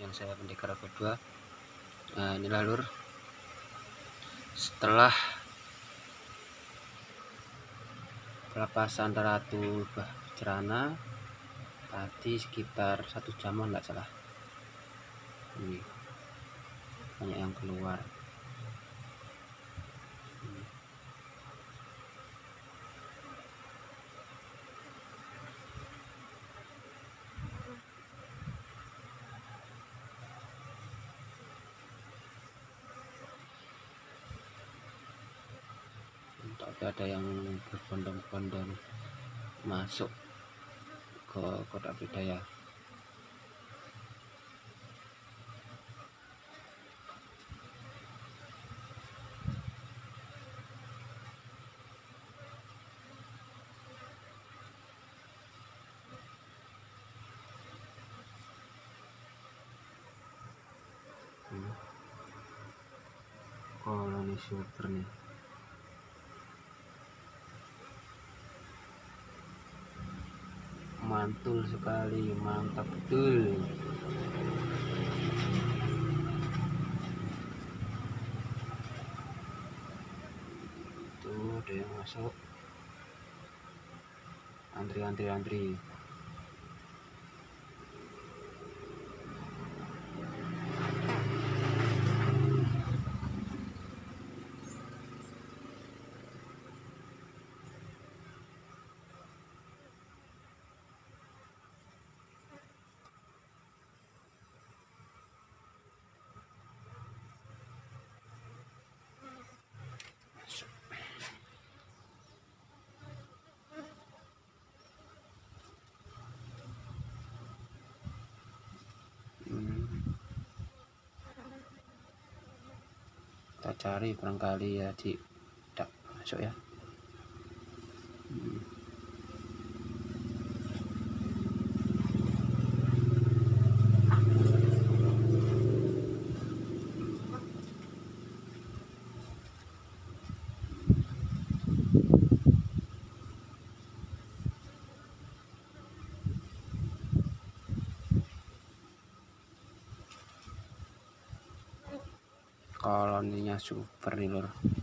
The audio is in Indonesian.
yang saya pendekar kedua. Nah, inilah lur, setelah pelepasan ratu cerana tadi sekitar 1 jaman nggak salah, ini banyak yang keluar. Tapi ada yang berbondong-bondong masuk ke kotak budaya. Koloni super nih. Mantul sekali, mantap betul. Tuh ada yang masuk, antri. Kita cari barangkali ya tidak masuk ya. Koloninya super nih lur.